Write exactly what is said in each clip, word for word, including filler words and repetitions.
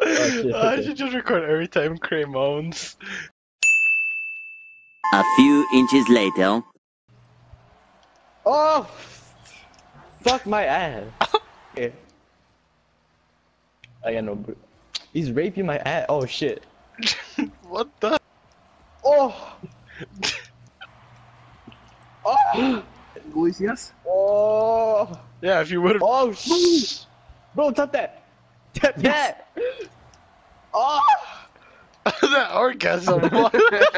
shit. I should just record every time Cray moans. A few inches later. Oh! Fuck my ass. Okay. I got no bro. He's raping my ass. Oh shit. What the? Oh! Oh! Boys, yes? Oh! Yeah, if you would've. Oh shit! Bro, tap that! Tap that! Oh! That orgasm. What?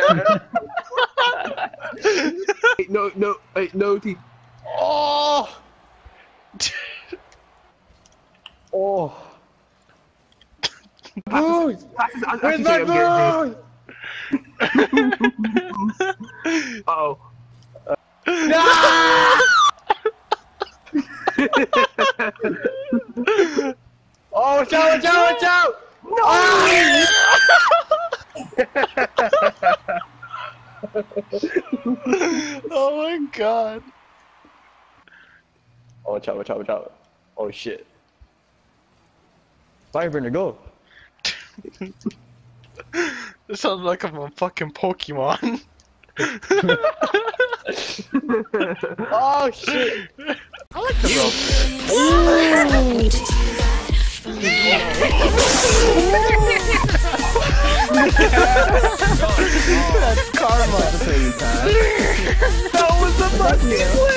Hey, no, no, hey, no, T. Oh! Oh! Booze! Where's my booze? Uh oh. No! Oh, watch out, watch out, watch out! No! Oh my god. Oh, watch out, watch out, watch out. Oh shit. Fireburner, go! This sounds like I'm a fucking Pokemon. Oh shit! I like the rope. That's karma. That was the fucking